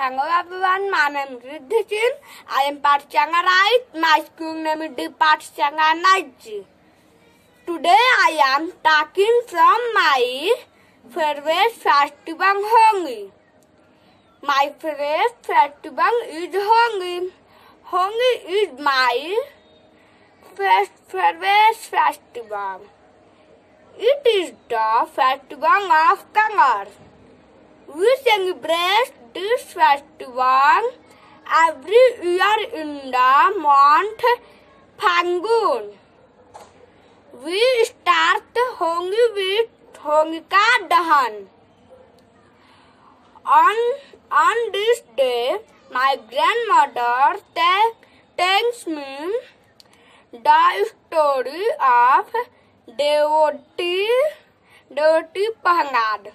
Hello everyone, my name is Riddhi. I am part Changarai. My school name is Part Changanai. Today I am talking from my favorite festival Hongi. My favorite festival is Hongi. Hongi is my favorite festival. It is the festival of colors. We celebrate this festival every year in the month Phangun. We start Hongi with Hongika Dahan. On this day, my grandmother tells me the story of devotee Pangad.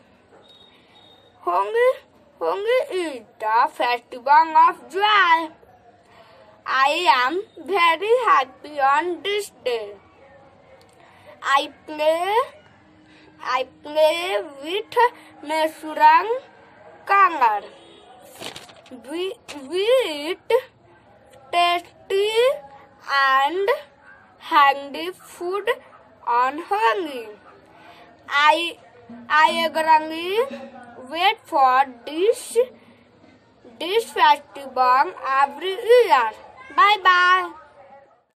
Hongi is the festival of joy. I am very happy on this day. I play with Mesurang Kangar. We eat tasty and handy food on Hongi. I eagerly wait for this festival every year. Bye bye.